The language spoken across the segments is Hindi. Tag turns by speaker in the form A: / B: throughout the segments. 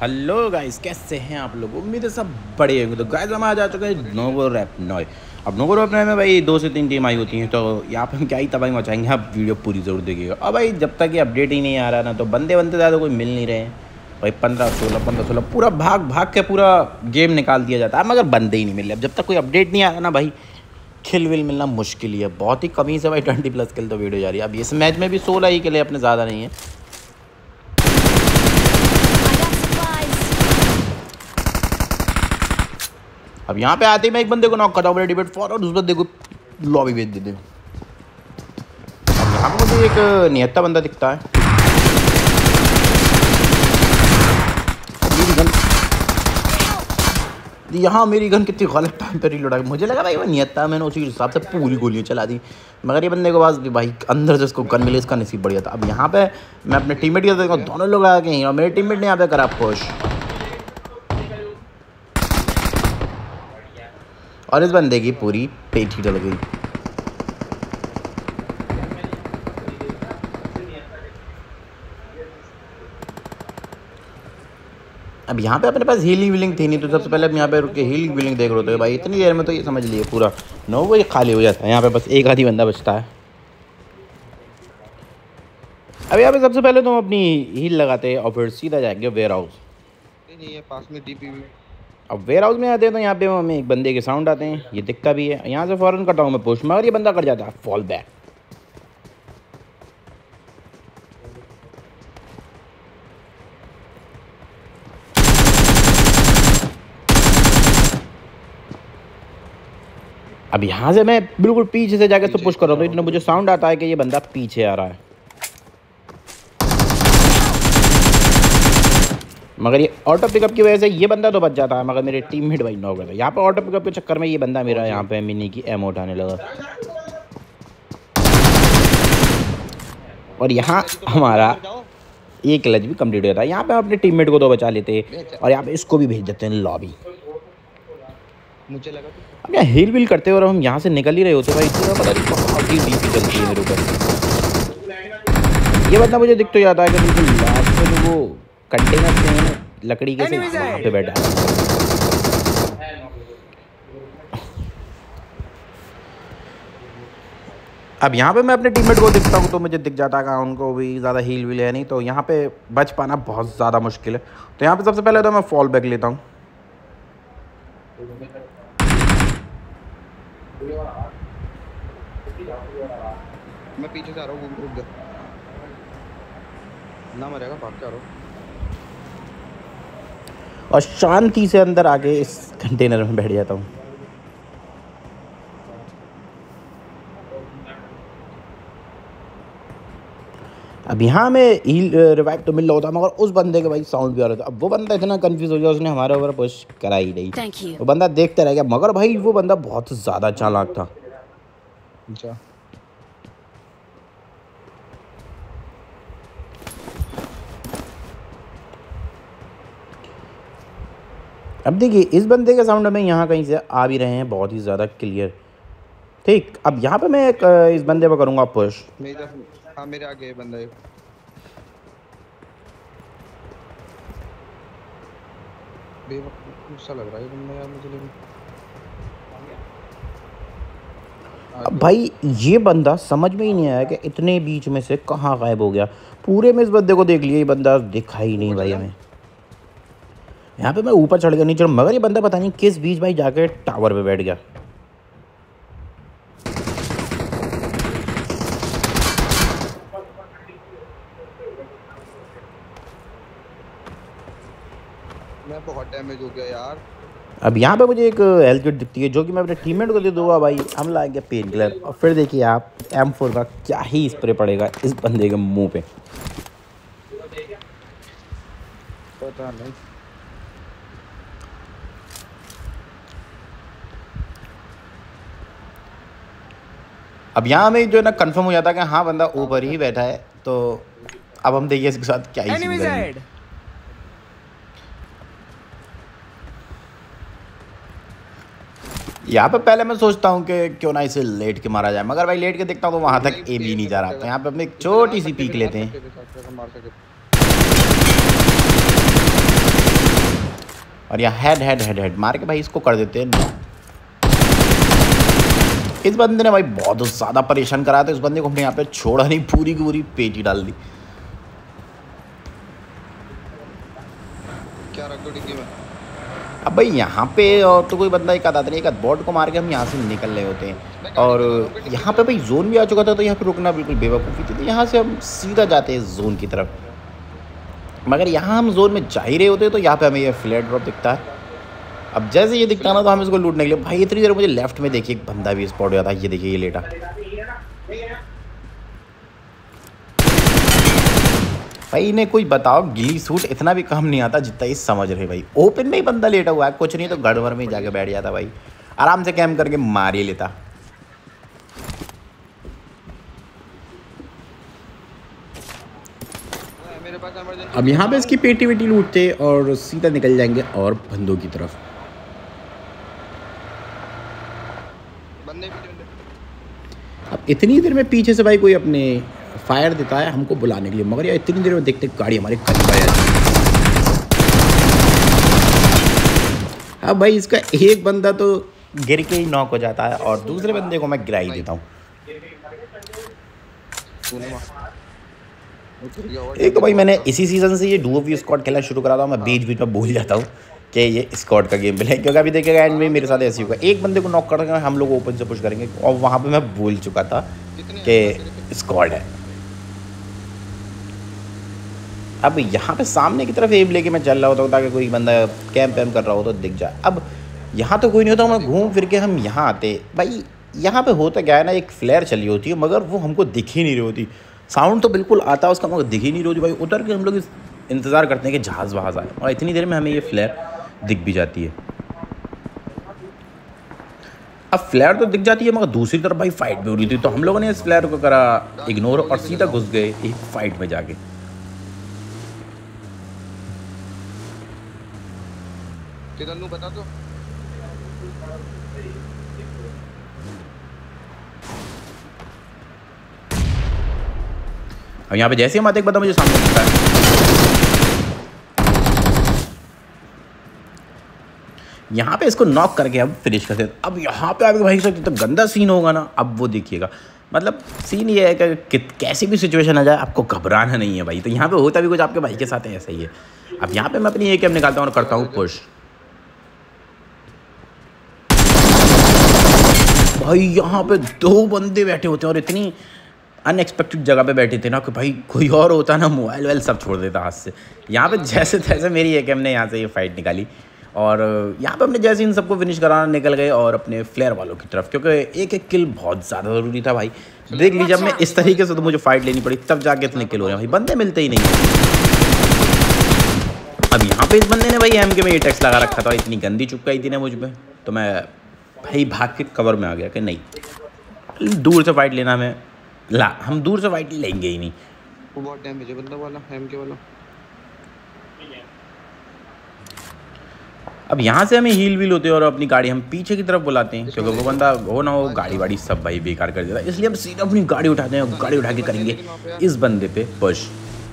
A: हेलो गाइस, कैसे हैं आप लोग। उम्मीद है सब बढ़िया होंगे। तो गाइस हम आ जा चुके हैं नोवो रैप नॉय। अब नोवो रैप नॉय में भाई 2 से 3 टीम आई होती हैं, तो यहाँ पे हम क्या ही तबाही मचाएंगे। आप वीडियो पूरी ज़रूर देखिएगा। और भाई जब तक ये अपडेट ही नहीं आ रहा ना, तो बंदे ज़्यादा कोई मिल नहीं रहे हैं भाई। 15-16 पूरा भाग भाग के पूरा गेम निकाल दिया जाता है, मगर बंदे ही नहीं मिल रहे। अब जब तक कोई अपडेट नहीं आ रहा ना भाई, खिल विल मिलना मुश्किल ही है। बहुत ही कमी से भाई 20+ किल तो वीडियो जा रही है। अब इस मैच में भी 16 ही किल अपने ज़्यादा नहीं है। अब यहाँ पे आते ही मैं एक बंदे को नॉक करता हूँ, मेरे डिबेट फॉर, और उस बंदे को लॉबी भेज देते हूँ। अब यहाँ पे मुझे एक निहत्ता बंदा दिखता है। यहाँ मेरी गन कितनी गलत टाइम पर रिलोड आ गई। मुझे लगा भाई वो निहत्ता, मैंने उसी हिसाब से पूरी गोलियाँ चला दी, मगर ये बंदे के पास भाई अंदर से उसको गन मिले, इसका नसीब बढ़िया था। अब यहाँ पे मैं अपने टीममेट के देखा, दोनों लोग आ गए हैं और मेरे टीममेट ने यहाँ पे करा पुश, और इस बंदे की पूरी पेट ही डल गई। अब यहाँ पे अपने पास हीलिंग विलिंग थी नहीं, तो सबसे पहले हम यहाँ पे रुक के हीलिंग विलिंग देख रहे थे भाई। इतनी देर में तो ये समझ लिए पूरा नोवो ये खाली हो जाता है। यहाँ पे बस एक आधी बंदा बचता है। अब यहाँ पे सबसे पहले तो हम अपनी हील लगाते हैं और फिर सीधा जाएंगे वेयर हाउस।
B: नहीं है पास में डीपी।
A: अब वेयर हाउस में आते हैं तो यहाँ पे हमें एक बंदे के साउंड आते हैं, ये दिखता भी है। यहाँ से फ़ौरन करता हूँ मैं पुश, मगर ये बंदा कर जाता है फॉल बैक। अब यहाँ से मैं बिल्कुल पीछे से जाकर उसको पुश कर रहा हूँ, तो इतना मुझे साउंड आता है कि ये बंदा पीछे आ रहा है, मगर ये ऑटो पिकअप की वजह से ये बंदा तो बच जाता है, मगर मेरे टीममेट भाई नॉक हो गए। यहाँ पे ऑटो पिकअप के चक्कर में ये बंदा मेरा यहाँ पे मिनी की एमो उठाने लगा, और यहाँ हमारा एक क्लच भी कंप्लीट हो जाता है। यहाँ पे हम अपने टीममेट को तो बचा लेते हैं, और यहाँ पे इसको भी भेज देते हैं लॉबी।
B: मुझे लगा
A: अब यहाँ हील विल करते हैं और हम यहाँ से निकल ही रहे होते भाई, इतना पता नहीं बहुत ही डीपी चलती है मेरे ऊपर। ये बंदा मुझे दिख तो जाता है कि बिल्कुल लास्ट में जो वो कंटेनर से लकड़ी के से वहाँ पे बैठा है। अब यहाँ पे मैं अपने टीममेट को दिखता हूँ तो मुझे दिख जाता है कि उनको भी ज़्यादा हील विल है नहीं, तो यहाँ पे बच पाना बहुत ज़्यादा मुश्किल है। तो यहाँ पे सबसे पहले तो मैं फॉल बैक लेता हूँ।
B: मैं पीछे से आ रहा हूँ, रुक जा ना, मरेगा भाग के आ रहा हूँ,
A: और शांति से अंदर आके इस कंटेनर में बैठ जाता हूँ। अब यहाँ में हील रिवाइव तो मिल रहा होता, मगर उस बंदे के भाई साउंड भी आ रहा था। अब वो बंदा इतना कंफ्यूज हो गया, उसने हमारे ऊपर पुश करा ही नहीं। वो बंदा देखते रह गया, मगर भाई वो बंदा बहुत ज़्यादा चालाक था।
B: अच्छा
A: अब देखिए इस बंदे के साउंड में यहाँ कहीं से आ भी रहे हैं, बहुत ही ज़्यादा क्लियर। ठीक, अब यहाँ पे मैं इस बंदे पर करूँगा पुश।
B: हाँ मेरे आगे बंदा है, बेवकूफ़ सा लग रहा है बंदा यार मुझे। लेकिन
A: अब भाई ये बंदा समझ में ही नहीं आया कि इतने बीच में से कहाँ गायब हो गया। पूरे में इस बंदे को देख लिया, ये बंदा दिखा ही नहीं भाई हमें। यहाँ पे मैं ऊपर चढ़ गया नीचे, मगर ये बंदा पता नहीं किस बीच भाई जाके टावर पे बैठ गया।
B: मैं बहुत डैमेज हो गया यार।
A: अब यहाँ पे मुझे एक हेल्थ किट दिखती है, जो कि मैं अपने टीममेट को दे दूंगा भाई। हम लाएंगे पेन किलर, और फिर देखिए आप M4 का क्या ही स्प्रे पड़ेगा इस बंदे के मुंह पे।
B: पता नहीं
A: अब यहाँ में जो है ना कंफर्म हो जाता है कि हाँ बंदा ऊपर ही बैठा है, तो अब हम देखिए इसके साथ क्या ही सीन करेंगे। यहाँ पे पहले मैं सोचता हूँ कि क्यों ना इसे लेट के मारा जाए, मगर भाई लेट के देखता हूँ तो वहाँ तक एम ही नहीं जा रहा। तो यहाँ पे अपने एक छोटी सी पीक लेते हैं। और यहाँ हेड हेड हेड हेड मार के भाई इसको कर देते हैं। इस बंदे ने भाई बहुत ज़्यादा परेशान कराया था। इस बंदे को हमने यहाँ पे छोड़ा नहीं, पूरी की पूरी पेटी डाल दी।
B: क्या रख दो डिग्गी में?
A: अब भाई यहाँ पे और तो कोई बंदा एक आधा नहीं, एक आध बॉट को मार के हम यहाँ से निकल रहे होते हैं। और यहाँ पे भाई जोन भी आ चुका था, तो यहाँ पे रुकना बिल्कुल बेवकूफ़ी थी। तो यहाँ से हम सीधा जाते हैं जोन की तरफ, मगर यहाँ हम जोन में जा ही रहे होते तो यहाँ पे हमें ये फ्लैट ड्रॉप दिखता है। अब जैसे ये दिखता ना तो हम इसको लूटने के लिए भाई इतनी देर मुझे लेफ्ट में देखिए एक बंदा भी स्पॉट हुआ था। ये देखिए ये लेटा भाई। इन्हें कोई बताओ गिली सूट इतना भी काम नहीं आता जितना ये समझ रहे भाई। ओपन में ही बंदा लेटा हुआ है, कुछ नहीं तो गड़बड़ में ही जाके बैठ जाता भाई, आराम से कैम करके मार ही लेता।
B: मेरे पास इमरजेंसी।
A: अब यहाँ पे इसकी पेटी वेटी लूटते और सीधा निकल जाएंगे और बंदों की तरफ।
B: बंदे भी बंदे।
A: अब इतनी देर में पीछे से भाई कोई अपने फायर देता है हमको बुलाने के लिए, मगर यार इतनी देर में देखते गाड़ी हमारे करीब आ जाती है। अब भाई इसका एक बंदा तो गिर के ही नॉक हो जाता है और दूसरे बंदे को मैं गिरा ही देता हूँ। एक तो भाई मैंने इसी सीज़न से ये डुओ स्क्वाड खेलना शुरू करा था। मैं बीच बीच में भूल जाता हूँ कि ये स्क्वाड का गेम प्ले है, क्योंकि अभी देखिएगा एंड में मेरे साथ ऐसे होगा, एक बंदे को नॉक करके हम लोग ओपन से पुश करेंगे और वहाँ पे मैं भूल चुका था कि स्क्वाड है। अब यहाँ पे सामने की तरफ एम लेके मैं चल रहा होता हूँ ताकि कोई बंदा कैंप वैम्प कर रहा हो तो दिख जाए। अब यहाँ तो कोई नहीं होता, मैं घूम फिर के हम यहाँ आते भाई। यहाँ पे होता क्या है ना, एक फ्लेयर चली होती है मगर वो हमको दिख ही नहीं रही होती। साउंड तो बिल्कुल आता है उसका मगर दिख ही नहीं रही होती भाई। उतर के हम लोग इंतज़ार करते हैं कि जहाज़ वहाज़ आए और इतनी देर में हमें ये फ्लेयर दिख भी जाती है। अब फ्लेयर तो दिख जाती है मगर दूसरी तरफ भाई फाइट भी हो रही थी, तो हम लोगों ने इस फ्लेयर को करा इग्नोर और सीधा घुस गए एक फाइट में जाके।
B: किधर बता दो।
A: अब यहाँ पे जैसे ही मत एक बंदा मुझे सामने दिखता है, यहाँ पे इसको नॉक करके अब फिनिश करते हैं। अब यहाँ पे आपके भाई के साथ तो गंदा सीन होगा ना। अब वो देखिएगा, मतलब सीन ये है कि कैसी भी सिचुएशन आ जाए आपको घबराना नहीं है भाई। तो यहाँ पे होता भी कुछ आपके भाई के साथ है ऐसा ही है। अब यहाँ पे मैं अपनी AKM निकालता हूँ और करता हूँ पुश। भाई यहाँ पे 2 बंदे बैठे होते हैं और इतनी अनएक्सपेक्टेड जगह पे बैठे थे ना कि भाई कोई और होता ना मोबाइल वाइल सब छोड़ देता हाथ से। यहाँ पे जैसे तैसे मेरी AKM ने यहाँ से ये फाइट निकाली और यहाँ पे हमने जैसे इन सबको फिनिश कराना निकल गए और अपने फ्लेयर वालों की तरफ, क्योंकि एक एक किल बहुत ज़्यादा ज़रूरी था भाई। देख लीजिए जब मैं इस तरीके से तो मुझे फाइट लेनी पड़ी तब जाके इतने किल हो रहे हैं भाई, बंदे मिलते ही नहीं। अब यहाँ पे इस बंदे ने भाई MK में ये टैक्स लगा रखा था, इतनी गंदी चुपकाई थी ना मुझ पर, तो मैं भाई भाग के कवर में आ गया कि नहीं दूर से फाइट लेना हमें हम दूर से फाइट लेंगे ही नहीं।
B: वो बहुत डैमेज है बंदा वाला MK वाला।
A: अब यहाँ से हमें हील व्हील होते हैं और अपनी गाड़ी हम पीछे की तरफ बुलाते हैं, क्योंकि वो बंदा हो ना हो गाड़ी वाड़ी सब भाई बेकार कर देता है। इसलिए हम सीधा अपनी गाड़ी उठाते हैं और गाड़ी उठा के करेंगे इस बंदे पे पुश।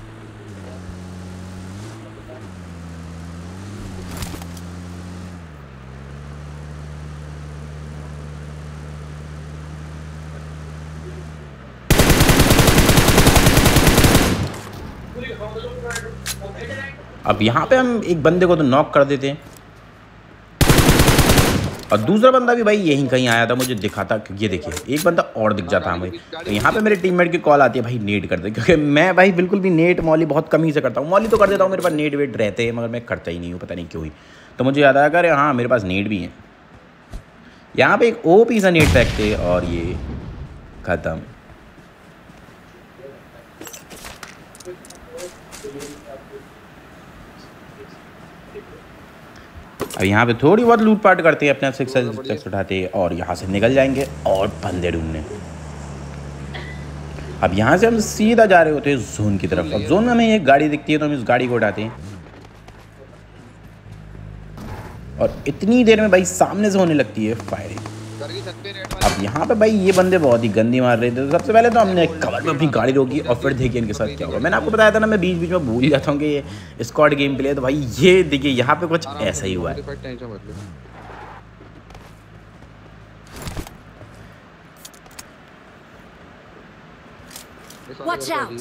A: अब यहाँ पे हम एक बंदे को तो नॉक कर देते हैं और दूसरा बंदा भी भाई यहीं कहीं आया था, मुझे दिखा था। ये देखिए एक बंदा और दिख जाता हमें। तो यहाँ पे मेरे टीममेट की कॉल आती है भाई नेट कर दे, क्योंकि मैं भाई बिल्कुल भी नेट मॉली बहुत कम ही से करता हूँ। मॉली तो कर देता हूँ, मेरे पास नेट वेट रहते हैं मगर मैं करता ही नहीं हूँ, पता नहीं क्यों ही। तो मुझे याद आया अरे हाँ मेरे पास नेट भी है। यहाँ पे एक OP सा नेट फेंकते और ये ख़त्म। अब यहाँ पे थोड़ी बहुत लूट पाट करते हैं, अपने 6 उठाते हैं और यहाँ से निकल जाएंगे और बंदे ढूंढने। अब यहाँ से हम सीधा जा रहे होते हैं जोन की तरफ। अब जोन में हमें एक गाड़ी दिखती है तो हम इस गाड़ी को उठाते हैं और इतनी देर में भाई सामने से होने लगती है फायरिंग।
B: घर की छत पे रेड
A: अब
B: वाले।
A: यहाँ पे भाई ये बंदे बहुत ही गंदी मार रहे थे। तो सबसे पहले तो हमने कवर में अपनी गाड़ी रोकी और फिर देखिए इनके साथ क्या होगा। मैंने आपको बताया था ना, मैं बीच बीच में भूल जाता हूँ कि ये स्क्वाड गेम प्ले है। तो भाई ये देखिए यहाँ पे कुछ
B: आराम
A: ऐसा ही हुआ है।
B: से टेंशन मत लो। इस वाले
C: Watch
B: घर पे
C: out!
B: अजीब।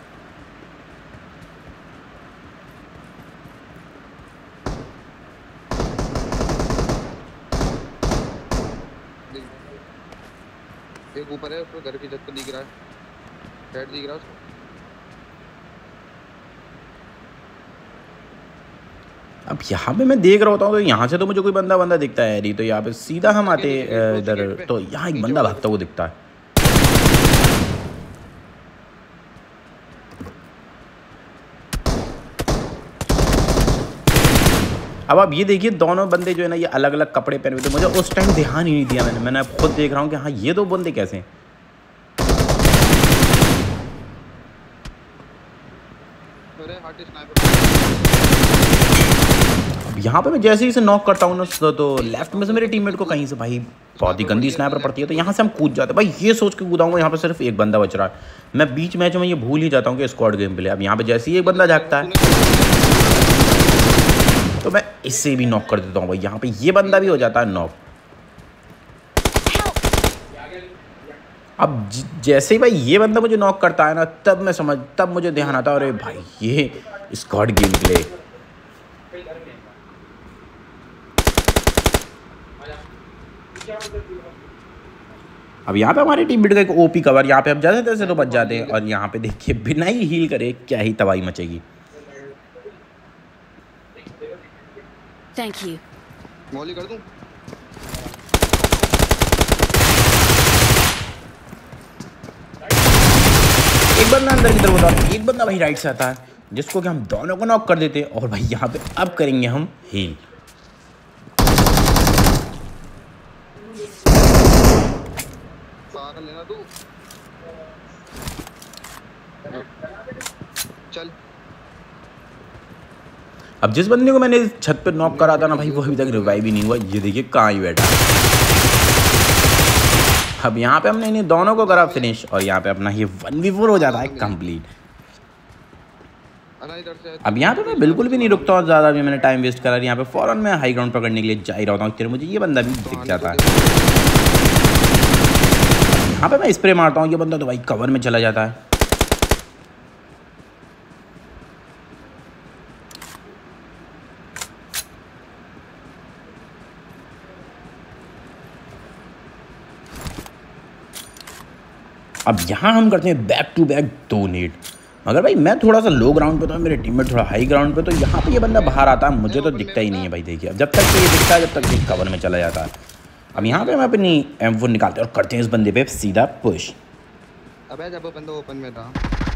B: एक ऊपर है, उसको घर की छत पे दिख रहा है, हेड दिख रहा है उसको।
A: अब यहाँ पे मैं देख रहा होता हूँ तो यहाँ से तो मुझे कोई बंदा दिखता है नहीं। तो यहाँ पे सीधा हम आते इधर, तो यहाँ एक बंदा भागता हुआ दिखता है। अब आप ये देखिए दोनों बंदे जो है ना, ये अलग अलग कपड़े पहने हुए थे। मुझे उस टाइम ध्यान ही नहीं दिया मैंने अब खुद देख रहा हूँ कि हाँ ये दो बंदे कैसे हैं।
B: अरे हार्ट स्नाइपर।
A: अब यहाँ पे मैं जैसे ही इसे नॉक करता हूँ ना, तो लेफ्ट में से मेरे टीममेट को कहीं से भाई बहुत ही गंदी स्नाइपर पड़ती है। तो यहाँ से हम कूद जाते हैं। भाई ये सोच के कूदाऊंगा यहाँ पे सिर्फ एक बंदा बच रहा है। मैं बीच मैच में ये भूल ही जाता हूँ कि स्क्वाड गेम प्ले। अब यहाँ पे जैसे ही एक बंदा जागता है तो मैं इससे भी नॉक कर देता हूँ। भाई यहाँ पे ये बंदा भी हो जाता है नॉक। अब जैसे ही भाई ये बंदा मुझे नॉक करता है ना, तब मुझे ध्यान आता है, अरे भाई ये स्क्वाड गेम प्ले। अब यहाँ पे हमारी टीम का एक ओपी कवर, यहाँ पे हम जैसे तैसे तो बच जाते हैं। और यहाँ पे देखिए बिना ही हील करे क्या ही तबाही मचेगी।
C: Thank you.
B: मौली कर दूं?
A: एक बंदा अंदर की तरफ होता है, एक बंदा भाई राइट से आता है, जिसको कि हम दोनों को नॉक कर देते हैं। और भाई यहाँ पे अब करेंगे हम हील।
B: पागल लेना तू। चल।
A: अब जिस बंदे को मैंने छत पे नॉक करा था ना भाई, वो अभी तक रिवाइव ही नहीं हुआ। ये देखिए कहाँ ही बैठा। अब यहाँ पे हमने इन्हें दोनों को करा फिनिश और यहाँ पे अपना ये 1v4 हो जाता है कंप्लीट। अब यहाँ पे मैं बिल्कुल भी नहीं रुकता हूँ ज़्यादा, भी मैंने टाइम वेस्ट करा। यहाँ पे फौरन मैं हाई ग्राउंड पकड़ने के लिए जा ही रहा हूँ। मुझे ये बंदा भी दिख जाता है। यहाँ पे मैं स्प्रे मारता हूँ, ये बंदा तो भाई कवर में चला जाता है। अब यहाँ हम करते हैं बैक टू बैक 2 नेट। मगर भाई मैं थोड़ा सा लो ग्राउंड पे तो मेरे टीममेट थोड़ा हाई ग्राउंड पे। तो यहाँ पे ये बंदा बाहर आता है, मुझे तो दिखता ही नहीं है भाई। देखिए जब तक ये दिखता है, जब तक ये कवर में चला जाता है। अब यहाँ पे हम अपनी M4 निकालते हैं और करते हैं इस बंदे पे सीधा पुश।
B: अबे जब वो बंदा ओपन में था।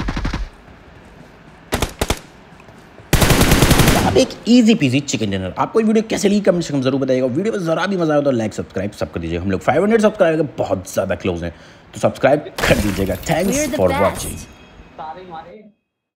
A: अब एक इजी पीजी चिकन डिनर। आपको वीडियो कैसे लगी कमेंट सेक्शन में जरूर बताइएगा। वीडियो में जरा भी मजा आया तो लाइक सब्सक्राइब सब कर दीजिएगा। हम लोग 500 सब्सक्राइबर के बहुत ज़्यादा क्लोज हैं, तो सब्सक्राइब कर दीजिएगा। Thanks for watching.